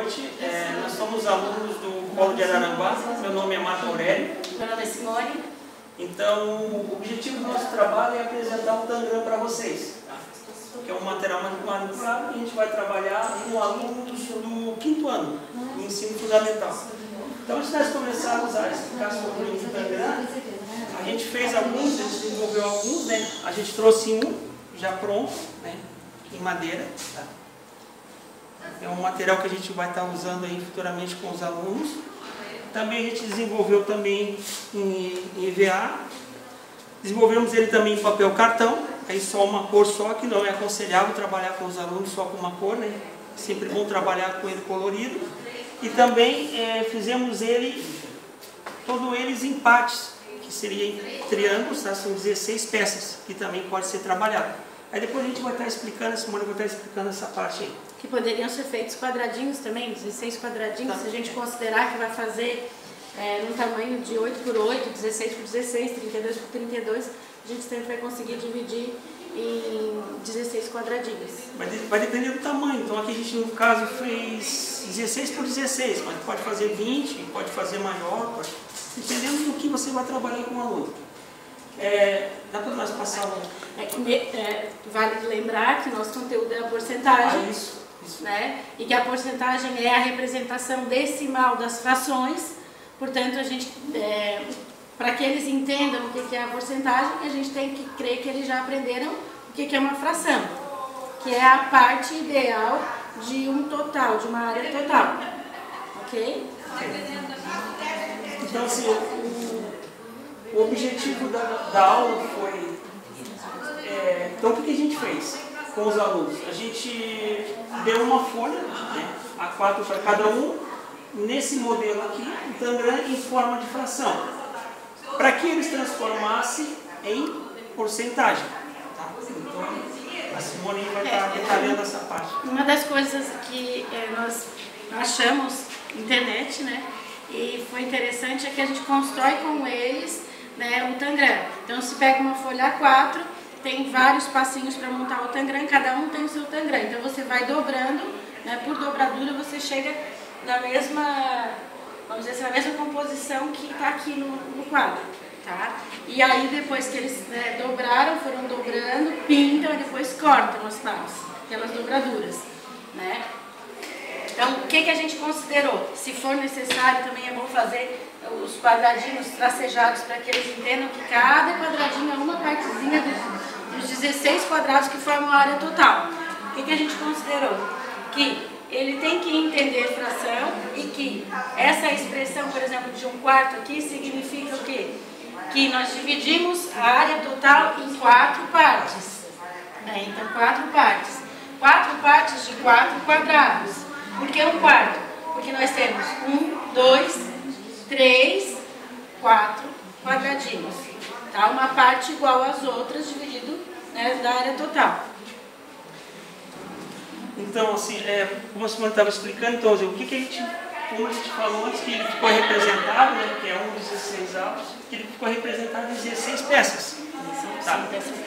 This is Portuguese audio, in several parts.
noite. Nós somos alunos do Polo de Araranguá. Meu nome é Marta Aurélio. Meu nome é Simone. Então, o objetivo do nosso trabalho é apresentar o Tangram para vocês, tá? Que é um material manipulado e a gente vai trabalhar com alunos do 5º ano do ensino fundamental. Então, antes de nós começarmos a explicar sobre o Tangram, a gente fez alguns, a gente desenvolveu alguns, né? A gente trouxe um já pronto, né? Em madeira, tá? É um material que a gente vai estar usando aí futuramente com os alunos. Também a gente desenvolveu também em EVA. Desenvolvemos ele também em papel cartão, aí só uma cor só, que não é aconselhável trabalhar com os alunos só com uma cor, né? Sempre bom trabalhar com ele colorido. E também fizemos ele, todos eles em partes, que seriam triângulos, tá? São 16 peças, que também pode ser trabalhado. Aí depois a gente vai estar explicando, a Simone vai estar explicando essa parte aí. Que poderiam ser feitos quadradinhos também, 16 quadradinhos, tá. Se a gente considerar que vai fazer num tamanho de 8 por 8, 16 por 16, 32 por 32, a gente sempre vai conseguir dividir em 16 quadradinhos. Vai depender do tamanho, então aqui a gente no caso fez 16 por 16, mas pode fazer 20, pode fazer maior, dependendo do que você vai trabalhar com o aluno. Dá para nós passar vale lembrar que nosso conteúdo é a porcentagem, isso. Né? E que a porcentagem é a representação decimal das frações. Portanto, a gente, para que eles entendam o que é a porcentagem, a gente tem que crer que eles já aprenderam o que é uma fração, que é a parte ideal de um total, de uma área total. Ok? Então, assim, o objetivo da aula foi... então, o que a gente fez com os alunos? A gente deu uma folha, né, A4 para cada um, nesse modelo aqui, o Tangram em forma de fração, para que eles transformassem em porcentagem. Tá? Então, a Simone vai estar detalhando essa parte. Uma das coisas que nós achamos na internet, né, e foi interessante, é que a gente constrói com eles, né, o Tangram. Então, se pega uma folha A4, tem vários passinhos para montar o Tangram, cada um tem o seu Tangram. Então você vai dobrando, né, por dobradura você chega na mesma, vamos dizer assim, na mesma composição que está aqui no quadro, tá? E aí depois que eles dobraram, foram dobrando, pintam e depois cortam as partes, aquelas dobraduras, né? Então o que a gente considerou? Se for necessário também é bom fazer os quadradinhos tracejados para que eles entendam que cada quadradinho é uma partezinha dos 16 quadrados que formam a área total. O que a gente considerou? Que ele tem que entender fração e que essa expressão, por exemplo, de 1/4 aqui significa o quê? Que nós dividimos a área total em 4 partes. Então, 4 partes. 4 partes de 4 quadrados. Por que 1/4? Porque nós temos 1, 2, 3, 4 quadradinhos. Tá? Uma parte igual às outras, dividido, né, da área total. Então, assim, como a Simone estava explicando, então, o que a gente, como a gente falou antes, que ele ficou representado, né, que é um dos 16 avos, que ele ficou representado em 16 peças. Tá?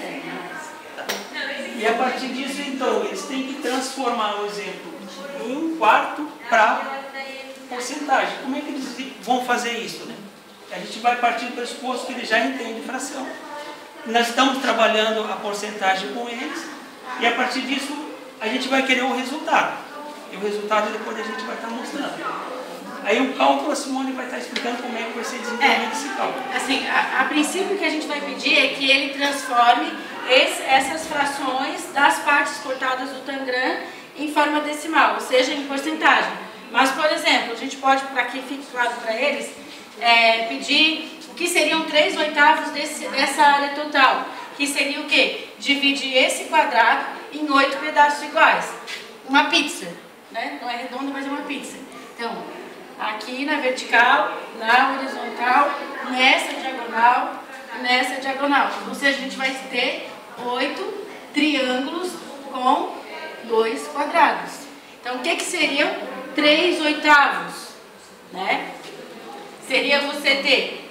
E a partir disso, então, eles têm que transformar o exemplo de 1/4 para porcentagem. Como é que eles vão fazer isso, né? A gente vai partir do pressuposto que eles já entendem fração. Nós estamos trabalhando a porcentagem com eles e a partir disso a gente vai querer o resultado. E o resultado depois a gente vai estar mostrando. Aí o cálculo, a Simone vai estar explicando como é que vai ser desenvolvido esse cálculo. Assim, a princípio o que a gente vai pedir é que ele transforme essas frações das partes cortadas do Tangram em forma decimal, ou seja, em porcentagem. Mas, por exemplo, a gente pode, para que fique claro para eles, pedir o que seriam 3/8 dessa área total, que seria o quê? Dividir esse quadrado em 8 pedaços iguais. Uma pizza, né? Não é redonda, mas é uma pizza. Então, aqui na vertical, na horizontal, nessa diagonal. Ou seja, a gente vai ter 8 triângulos com 2 quadrados. Então, o que seriam 3/8? Né? Seria você ter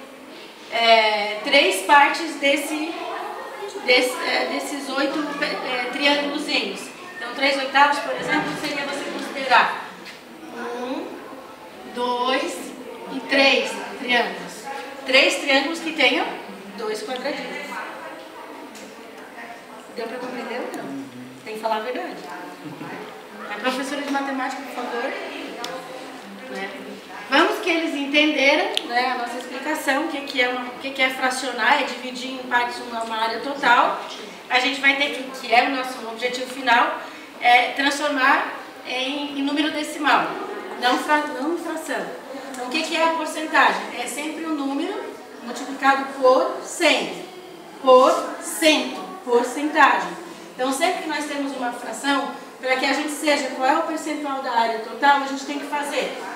3 partes desses 8 triângulozinhos. Então, 3/8, por exemplo, seria você considerar 1, 3 triângulos. 3 triângulos que tenham 2 quadradinhos. Deu para compreender ou não? Tem que falar a verdade. A professora de matemática, por favor. Né? Vamos que eles entenderam, né, a nossa explicação, o que é fracionar, é dividir em partes uma área total. A gente vai ter que é o nosso objetivo final, é transformar em número decimal, não fração. Então, o que é a porcentagem? É sempre um número multiplicado por 100, por cento, porcentagem. Então, sempre que nós temos uma fração, para que a gente seja qual é o percentual da área total, a gente tem que fazer